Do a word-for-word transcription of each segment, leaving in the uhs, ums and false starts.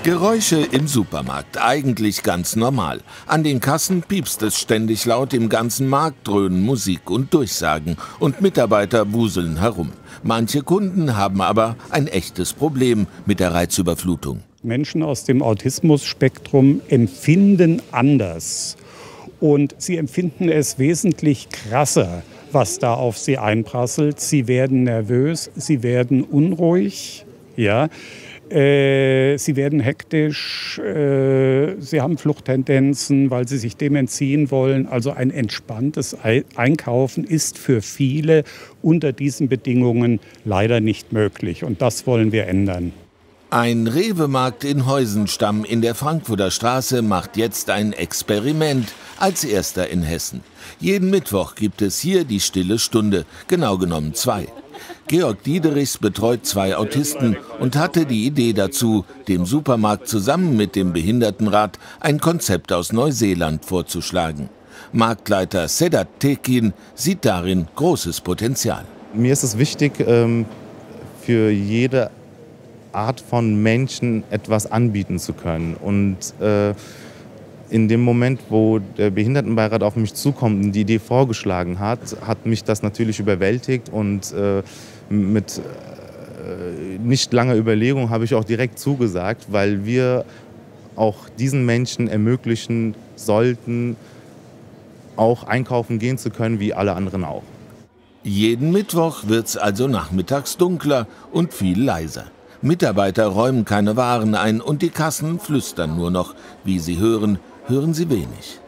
Geräusche im Supermarkt, eigentlich ganz normal. An den Kassen piepst es ständig laut, im ganzen Markt dröhnen Musik und Durchsagen und Mitarbeiter wuseln herum. Manche Kunden haben aber ein echtes Problem mit der Reizüberflutung. Menschen aus dem Autismus-Spektrum empfinden anders und sie empfinden es wesentlich krasser, was da auf sie einprasselt. Sie werden nervös, sie werden unruhig, ja. Äh, sie werden hektisch, äh, sie haben Fluchttendenzen, weil sie sich dem entziehen wollen. Also ein entspanntes Einkaufen ist für viele unter diesen Bedingungen leider nicht möglich. Und das wollen wir ändern. Ein Rewe-Markt in Heusenstamm in der Frankfurter Straße macht jetzt ein Experiment, als erster in Hessen. Jeden Mittwoch gibt es hier die Stille Stunde, genau genommen zwei. Georg Diederichs betreut zwei Autisten und hatte die Idee dazu, dem Supermarkt zusammen mit dem Behindertenrat ein Konzept aus Neuseeland vorzuschlagen. Marktleiter Sedat Tekin sieht darin großes Potenzial. Mir ist es wichtig, für jede Art von Menschen etwas anbieten zu können. Und äh, in dem Moment, wo der Behindertenbeirat auf mich zukommt und die Idee vorgeschlagen hat, hat mich das natürlich überwältigt. Und äh, mit äh, nicht langer Überlegung habe ich auch direkt zugesagt, weil wir auch diesen Menschen ermöglichen sollten, auch einkaufen gehen zu können, wie alle anderen auch. Jeden Mittwoch wird es also nachmittags dunkler und viel leiser. Mitarbeiter räumen keine Waren ein und die Kassen flüstern nur noch. Wie Sie hören, hören Sie wenig.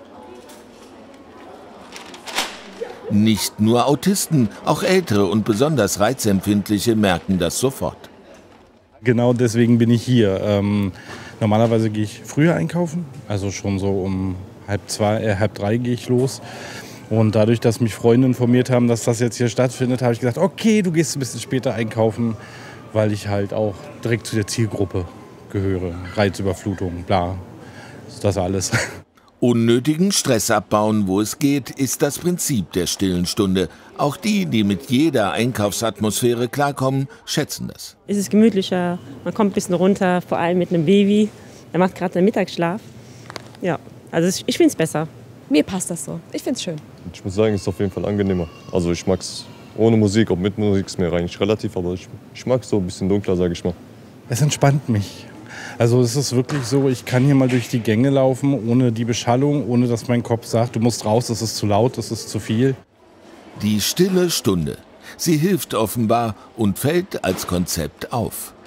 Nicht nur Autisten, auch Ältere und besonders Reizempfindliche merken das sofort. Genau deswegen bin ich hier. Ähm, normalerweise gehe ich früher einkaufen, also schon so um halb zwei, äh, halb drei gehe ich los. Und dadurch, dass mich Freunde informiert haben, dass das jetzt hier stattfindet, habe ich gesagt, okay, du gehst ein bisschen später einkaufen, weil ich halt auch direkt zu der Zielgruppe gehöre. Reizüberflutung, bla, das alles. Unnötigen Stress abbauen, wo es geht, ist das Prinzip der Stillen Stunde. Auch die, die mit jeder Einkaufsatmosphäre klarkommen, schätzen das. Es ist gemütlicher, man kommt ein bisschen runter, vor allem mit einem Baby. Er macht gerade einen Mittagsschlaf. Ja, also ich finde es besser. Mir passt das so. Ich finde es schön. Ich muss sagen, es ist auf jeden Fall angenehmer. Also ich mag es ohne Musik, ob mit Musik ist mir eigentlich relativ, aber ich, ich mag es so ein bisschen dunkler, sage ich mal. Es entspannt mich. Also es ist wirklich so, ich kann hier mal durch die Gänge laufen, ohne die Beschallung, ohne dass mein Kopf sagt, du musst raus, das ist zu laut, das ist zu viel. Die Stille Stunde. Sie hilft offenbar und fällt als Konzept auf.